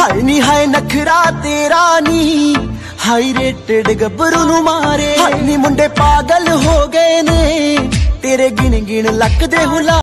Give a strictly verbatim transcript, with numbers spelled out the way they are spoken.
ਹਾਏ ਨੀ ਹਾਏ ਨਖਰਾ ਤੇਰਾ ਨੀ ਹਾਈ ਰੇਟਡ ਗੱਭਰੂ ਨੂੰ ਮਾਰੇ। ਹਾਏ ਨੀ ਮੁੰਡੇ ਪਾਗਲ ਹੋ ਗਏ ਨੇ ਤੇਰੇ ਗਿਣ ਗਿਣ ਲੱਕ ਦੇ ਹੁਲਾ।